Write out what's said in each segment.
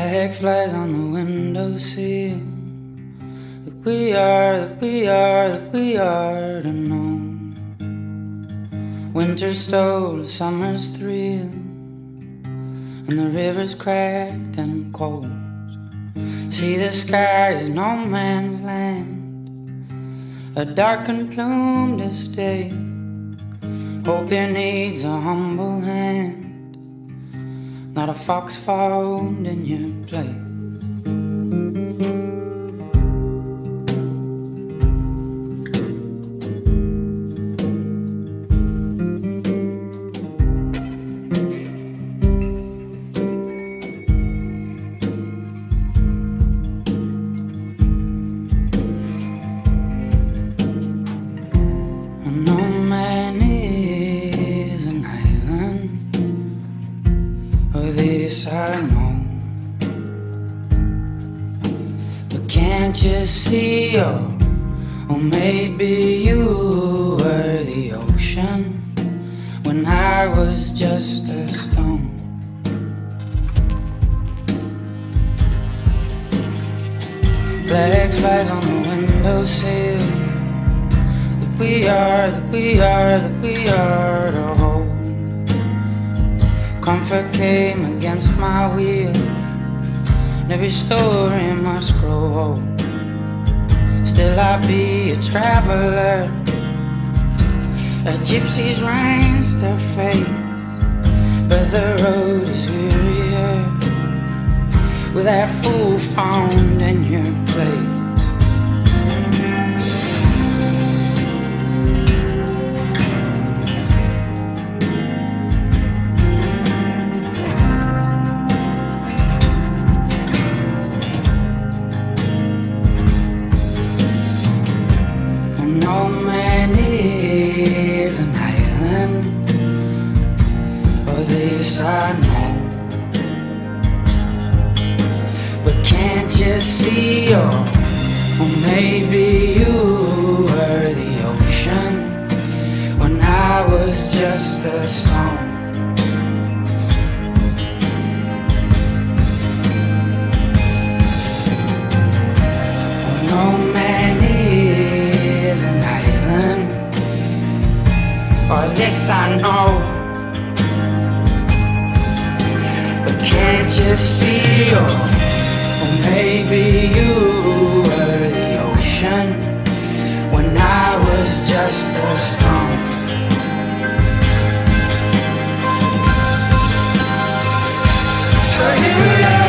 Flag flies on the windowsill. That we are, that we are, that we are to know. Winter stole summer's thrill, and the river's cracked and cold. See, the sky is no man's land, a darkened plumed estate. Hope here needs a humble hand, not a fox found in your place. No man is an island, or this I know. But can't you see, or maybe you were the ocean when I was just a stone. Black flies on the windowsill. We are, that we are, that we are to hold. Comfort came against my will, and every story must grow old. Still I'll be a traveler, a gypsy's reins to face. But the road is wearier with that fool found in your place. No man is an island, or this I know. But can't you see, or maybe you were the ocean when I was just a stone. No man is an island, or this I know. But can't you see, or maybe you were the ocean when I was just a stone. So here we are.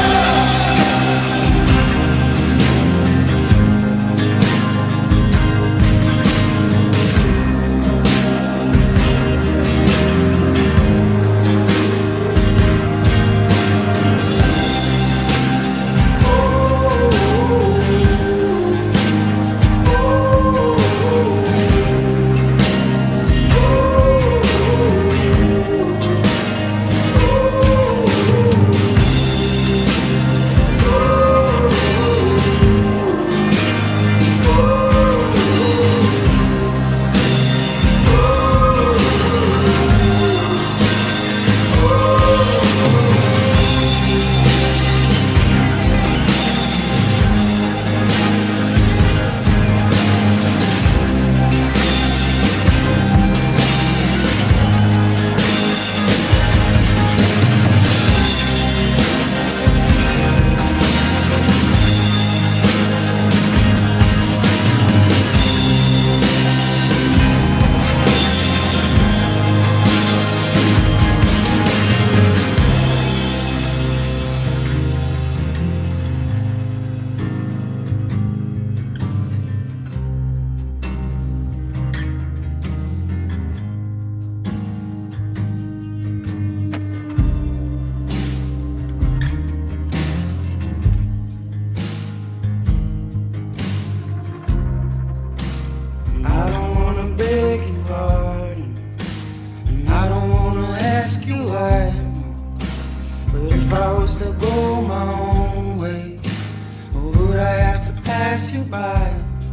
If I was to go my own way, or would I have to pass you by?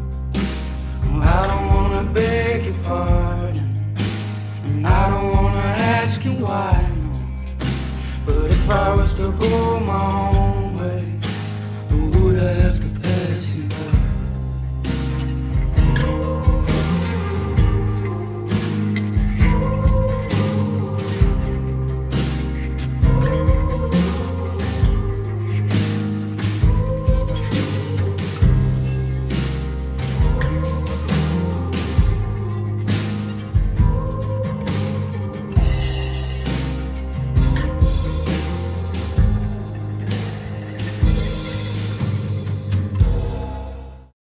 Oh, I don't wanna beg your pardon, and I don't wanna ask you why, no. But if I was to go my own